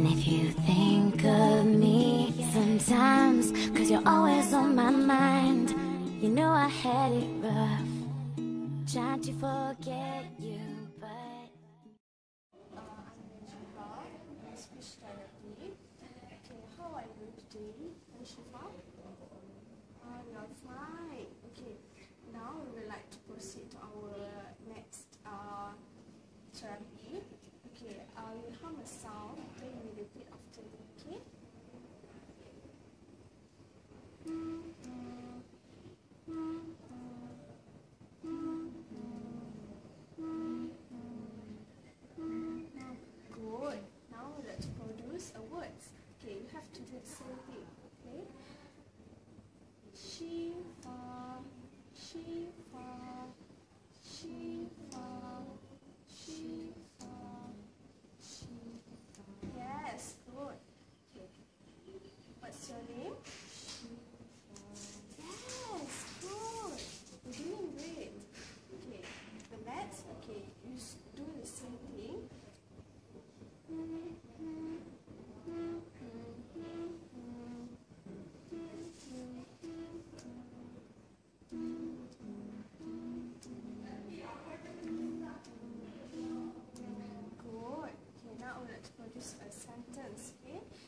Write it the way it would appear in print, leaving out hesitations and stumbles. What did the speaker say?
And if you think of me sometimes, 'cause you're always on my mind, you know I had it rough, trying to forget you, but I'm Shifa, speech therapy. Okay, how are you today, Shifa? You're fine. Okay, now we would like to proceed to our next therapy. Okay, we hum a sound, then we repeat after me, okay? Good. Now let's produce a words. Okay, you have to do the same thing. Okay. Shifa, Shifa, Shifa, Shifa, Shifa. Yes, good. Okay. What's your name? Yes, good. You're doing great. Okay, the next, okay, you do the same thing. Good. Okay, now let's produce a sentence. Okay,